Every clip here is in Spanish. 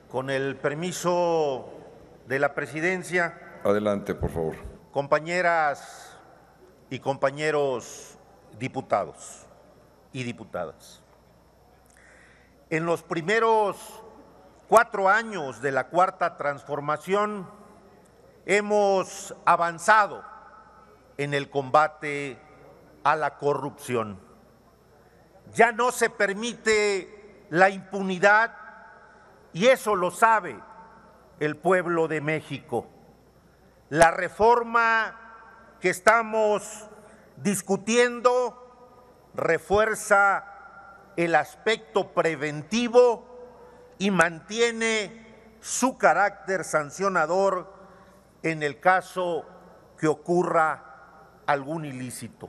Con el permiso de la presidencia. Adelante, por favor. Compañeras y compañeros diputados y diputadas. En los primeros 4 años de la Cuarta Transformación hemos avanzado en el combate a la corrupción. Ya no se permite la impunidad y eso lo sabe el pueblo de México. La reforma que estamos discutiendo refuerza el aspecto preventivo y mantiene su carácter sancionador en el caso que ocurra algún ilícito.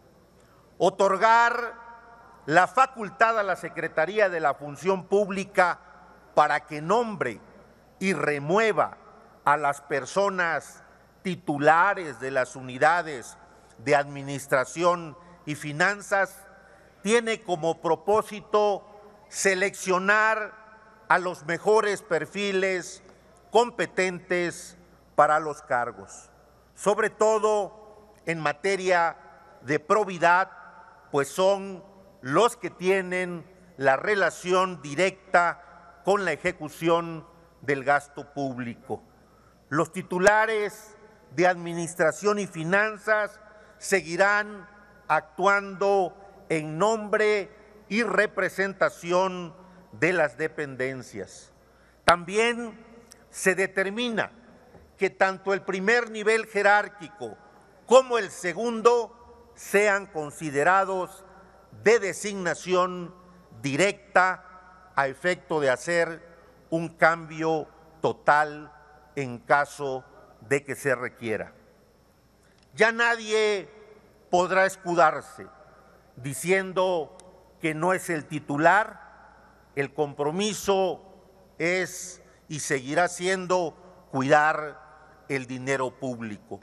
Otorgar la facultad a la Secretaría de la Función Pública para que nombre y remueva a las personas titulares de las unidades de administración y finanzas tiene como propósito seleccionar a los mejores perfiles competentes para los cargos, sobre todo en materia de probidad, pues son los que tienen la relación directa con la ejecución del gasto público. Los titulares de Administración y Finanzas seguirán actuando en nombre y representación de las dependencias. También se determina que tanto el primer nivel jerárquico como el segundo sean considerados de designación directa a efecto de hacer un cambio total en caso de que se requiera. Ya nadie podrá escudarse diciendo que no es el titular. El compromiso es y seguirá siendo cuidar el dinero público.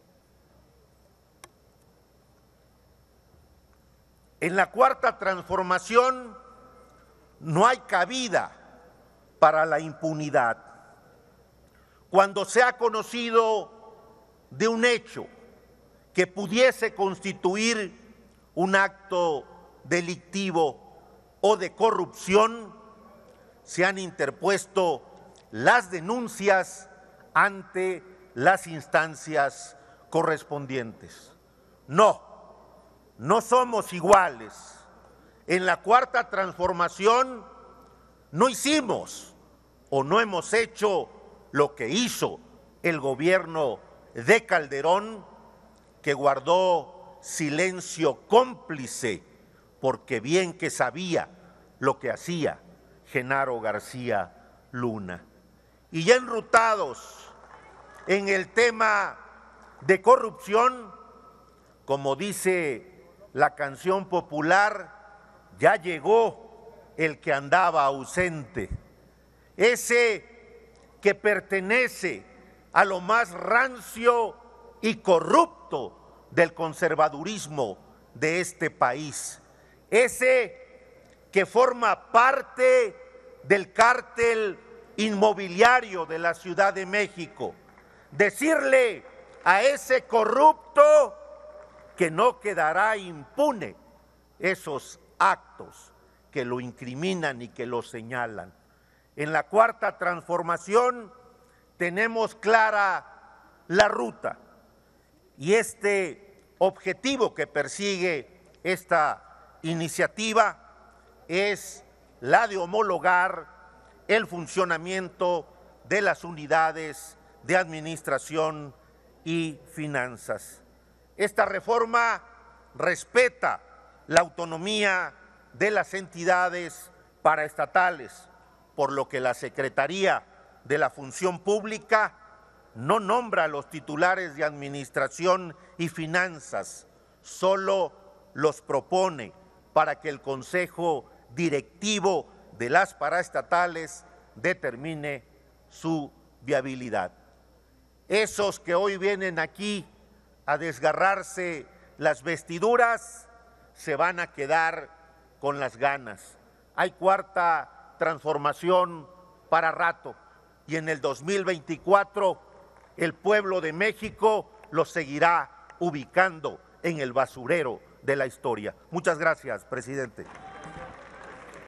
En la Cuarta Transformación no hay cabida para la impunidad. Cuando se ha conocido de un hecho que pudiese constituir un acto delictivo o de corrupción, se han interpuesto las denuncias ante las instancias correspondientes. No somos iguales. En la Cuarta Transformación no hicimos o no hemos hecho lo que hizo el gobierno de Calderón, que guardó silencio cómplice porque bien que sabía lo que hacía Genaro García Luna. Y ya enrutados en el tema de corrupción, como dice la canción popular, ya llegó el que andaba ausente, ese que pertenece a lo más rancio y corrupto del conservadurismo de este país, ese que forma parte del cártel inmobiliario de la Ciudad de México. Decirle a ese corrupto que no quedará impune esos actos que lo incriminan y que lo señalan. En la Cuarta Transformación tenemos clara la ruta y este objetivo que persigue esta iniciativa es la de homologar el funcionamiento de las unidades de administración y finanzas. Esta reforma respeta la autonomía de las entidades paraestatales, por lo que la Secretaría de la Función Pública no nombra a los titulares de Administración y Finanzas, solo los propone para que el Consejo Directivo de las paraestatales determine su viabilidad. Esos que hoy vienen aquí a desgarrarse las vestiduras se van a quedar con las ganas. Hay Cuarta Transformación para rato. Y en el 2024 el pueblo de México los seguirá ubicando en el basurero de la historia. Muchas gracias, presidente.